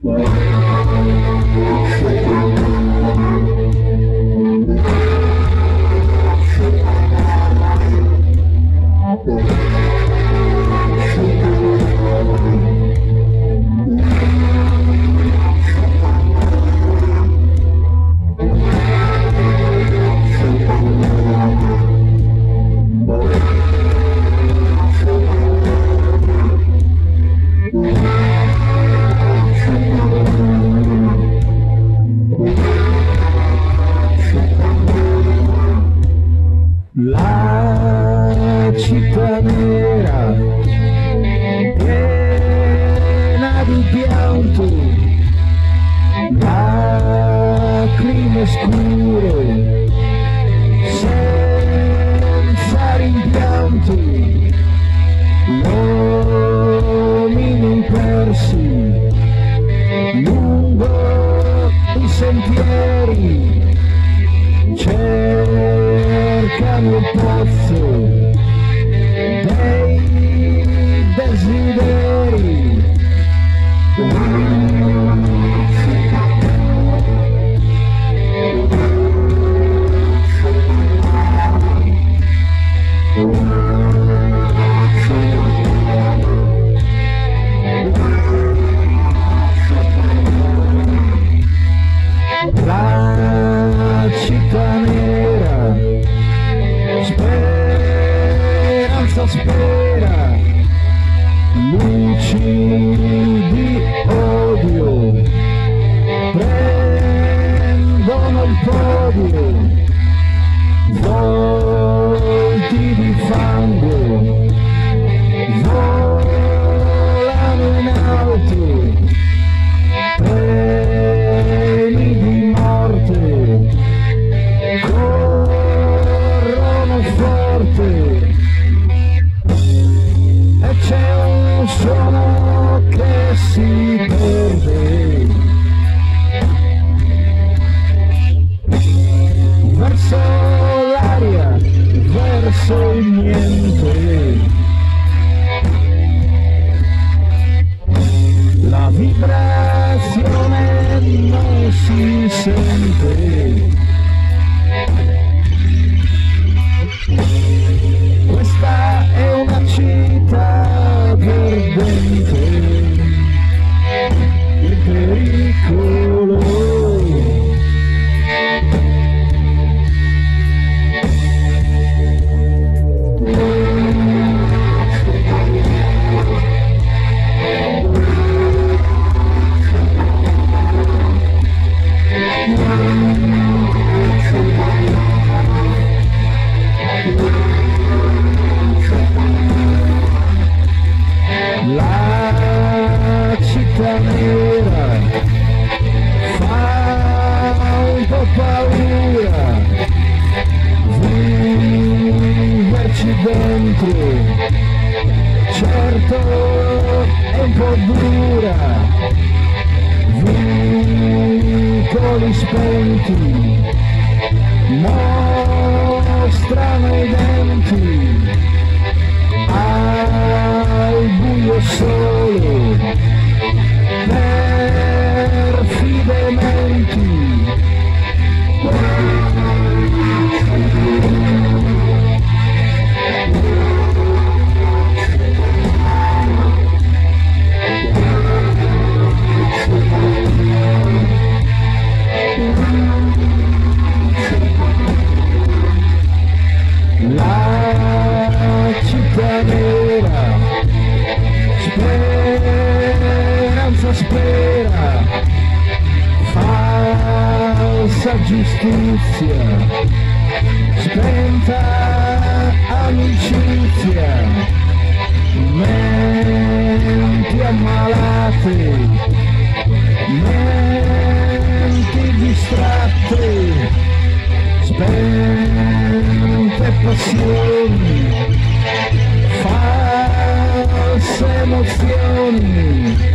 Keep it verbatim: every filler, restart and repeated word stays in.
La città nera, piena di pianto, lacrime scure, senza rimpianto, uomini persi lungo i sentieri, cercano il pozzo dei desideri. La città nera, speranza spera, luci di odio prendono il podio, volti di fango volano in alto, treni di morte corrono forte, e c'è un suono che si perde verso l'aria, verso il niente. La vibrazione non si sente. Questa è una città perdente, il pericolo. La città nera fa un po' paura, viverci dentro, certo è un po' dura, vicoli spenti mostrano i denti, al buio solo, perfide menti. La città nera, speranza spera, falsa giustizia, spenta amicizia, menti ammalate, menti distratte, spente passioni, false emozioni.